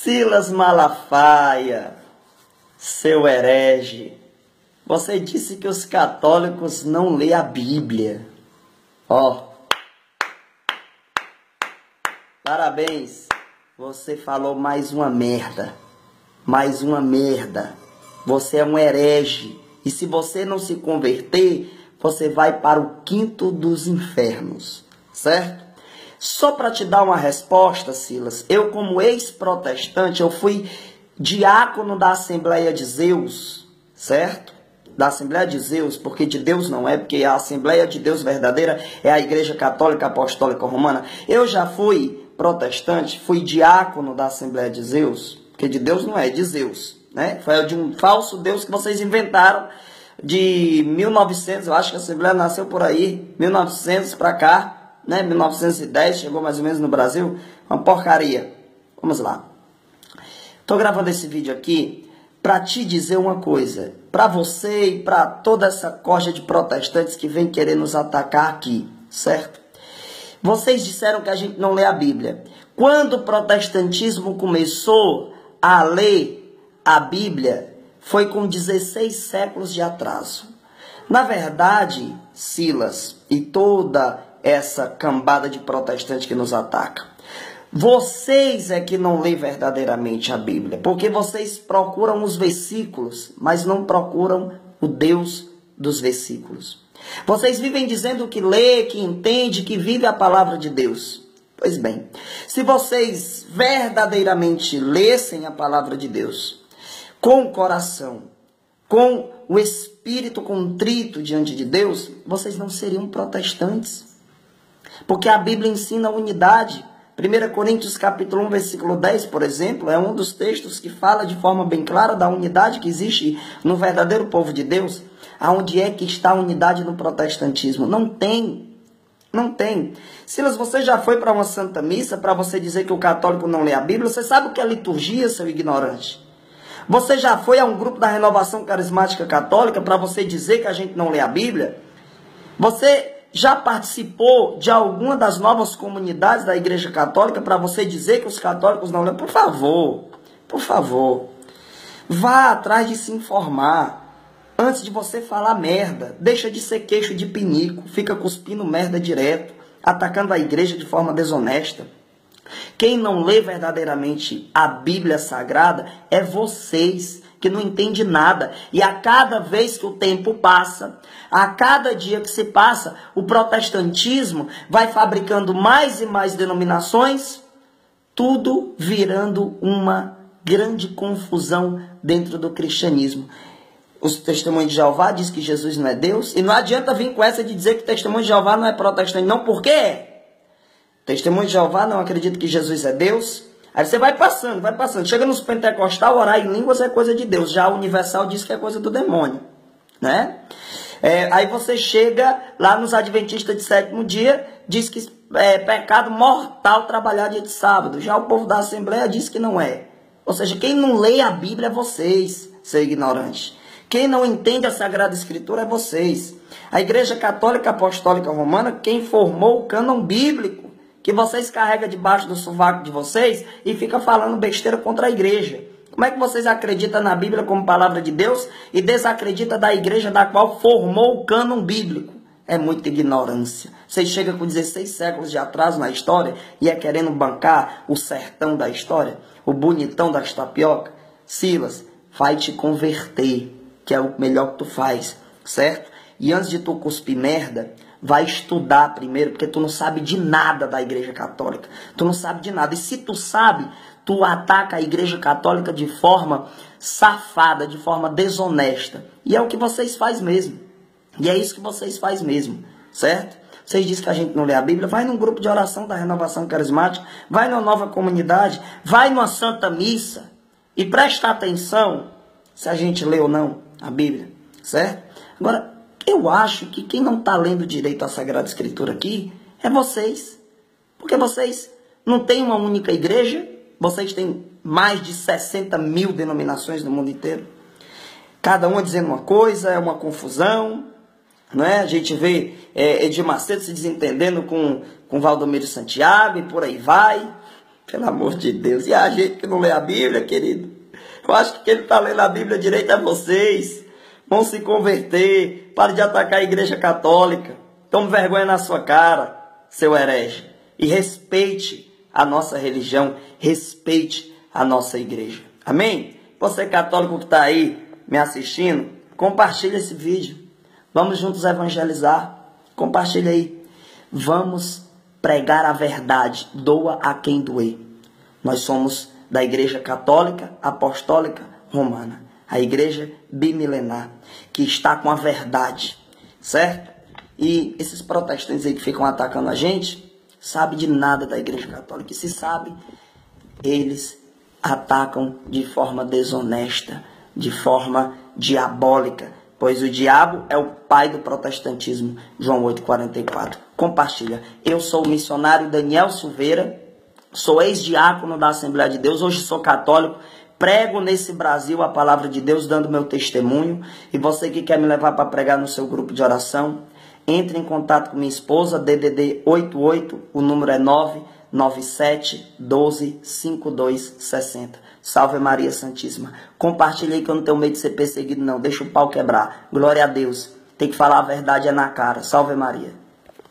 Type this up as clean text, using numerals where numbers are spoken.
Silas Malafaia, seu herege, você disse que os católicos não lêem a Bíblia. Ó, parabéns, você falou mais uma merda. Mais uma merda. Você é um herege. E se você não se converter, você vai para o quinto dos infernos. Certo? Só para te dar uma resposta, Silas, eu como ex-protestante, eu fui diácono da Assembleia de Zeus, certo? Da Assembleia de Zeus, porque de Deus não é, porque a Assembleia de Deus verdadeira é a Igreja Católica Apostólica Romana. Eu já fui protestante, fui diácono da Assembleia de Zeus, porque de Deus não é, de Zeus, né? Foi de um falso Deus que vocês inventaram de 1900, eu acho que a Assembleia nasceu por aí, 1900 para cá, né? 1910, chegou mais ou menos no Brasil, uma porcaria. Vamos lá. Tô gravando esse vídeo aqui para te dizer uma coisa, para você e para toda essa corja de protestantes que vem querer nos atacar aqui, certo? Vocês disseram que a gente não lê a Bíblia. Quando o protestantismo começou a ler a Bíblia, foi com 16 séculos de atraso. Na verdade, Silas e toda essa cambada de protestantes que nos ataca, vocês é que não lêem verdadeiramente a Bíblia, porque vocês procuram os versículos, mas não procuram o Deus dos versículos. Vocês vivem dizendo que lê, que entende, que vive a palavra de Deus. Pois bem, se vocês verdadeiramente lessem a palavra de Deus, com o coração, com o espírito contrito diante de Deus, vocês não seriam protestantes. Porque a Bíblia ensina a unidade. 1 Coríntios capítulo 1, versículo 10, por exemplo, é um dos textos que fala de forma bem clara da unidade que existe no verdadeiro povo de Deus. Aonde é que está a unidade no protestantismo? Não tem. Não tem. Silas, você já foi para uma santa missa para você dizer que o católico não lê a Bíblia? Você sabe o que é liturgia, seu ignorante? Você já foi a um grupo da Renovação Carismática Católica para você dizer que a gente não lê a Bíblia? Você já participou de alguma das novas comunidades da Igreja Católica para você dizer que os católicos não leem? Por favor, vá atrás de se informar antes de você falar merda. Deixa de ser queixo de pinico, fica cuspindo merda direto, atacando a igreja de forma desonesta. Quem não lê verdadeiramente a Bíblia Sagrada é vocês, que não entende nada. E a cada vez que o tempo passa, a cada dia que se passa, o protestantismo vai fabricando mais e mais denominações, tudo virando uma grande confusão dentro do cristianismo. Os testemunhos de Jeová dizem que Jesus não é Deus, e não adianta vir com essa de dizer que o testemunho de Jeová não é protestante, não, por quê? Testemunho de Jeová não acredita que Jesus é Deus. Aí você vai passando. Chega nos pentecostal, orar em línguas é coisa de Deus. Já a universal diz que é coisa do demônio, né? Aí você chega lá nos adventistas de sétimo dia, diz que é pecado mortal trabalhar dia de sábado. Já o povo da Assembleia diz que não é. Ou seja, quem não lê a Bíblia é vocês, seu ignorante. Quem não entende a Sagrada Escritura é vocês. A Igreja Católica Apostólica Romana, quem formou o cânon bíblico, que vocês carregam debaixo do sovaco de vocês e fica falando besteira contra a igreja. Como é que vocês acreditam na Bíblia como palavra de Deus e desacreditam da igreja da qual formou o cânon bíblico? É muita ignorância. Vocês chegam com 16 séculos de atraso na história e é querendo bancar o sertão da história, o bonitão das tapioca. Silas, vai te converter, que é o melhor que tu faz, certo? E antes de tu cuspir merda, vai estudar primeiro, porque tu não sabe de nada da Igreja Católica. Tu não sabe de nada. E se tu sabe, tu ataca a Igreja Católica de forma safada, de forma desonesta. E é o que vocês fazem mesmo. E é isso que vocês fazem mesmo, certo? Vocês dizem que a gente não lê a Bíblia, vai num grupo de oração da Renovação Carismática, vai numa nova comunidade, vai numa santa missa e presta atenção se a gente lê ou não a Bíblia, certo? Agora, eu acho que quem não está lendo direito a Sagrada Escritura aqui é vocês. Porque vocês não têm uma única igreja, vocês têm mais de 60 mil denominações no mundo inteiro. Cada uma dizendo uma coisa, é uma confusão. Não é? A gente vê Edir Macedo se desentendendo com Valdomiro Santiago e por aí vai. Pelo amor de Deus. E a gente que não lê a Bíblia, querido? Eu acho que quem não está lendo a Bíblia direito é vocês. Vão se converter. Pare de atacar a igreja católica. Tome vergonha na sua cara, seu herege. E respeite a nossa religião. Respeite a nossa igreja. Amém? Você católico que está aí me assistindo, compartilhe esse vídeo. Vamos juntos evangelizar. Compartilhe aí. Vamos pregar a verdade. Doa a quem doer. Nós somos da Igreja Católica Apostólica Romana. A igreja bimilenar, que está com a verdade, certo? E esses protestantes aí que ficam atacando a gente, sabem de nada da Igreja Católica. E se sabe, eles atacam de forma desonesta, de forma diabólica, pois o diabo é o pai do protestantismo. João 8,44. Compartilha. Eu sou o missionário Daniel Silveira, sou ex-diácono da Assembleia de Deus, hoje sou católico, prego nesse Brasil a palavra de Deus, dando meu testemunho. E você que quer me levar para pregar no seu grupo de oração, entre em contato com minha esposa, DDD 88, o número é 997 12 52 60. Salve Maria Santíssima. Compartilhei que eu não tenho medo de ser perseguido não, deixa o pau quebrar. Glória a Deus. Tem que falar a verdade é na cara. Salve Maria.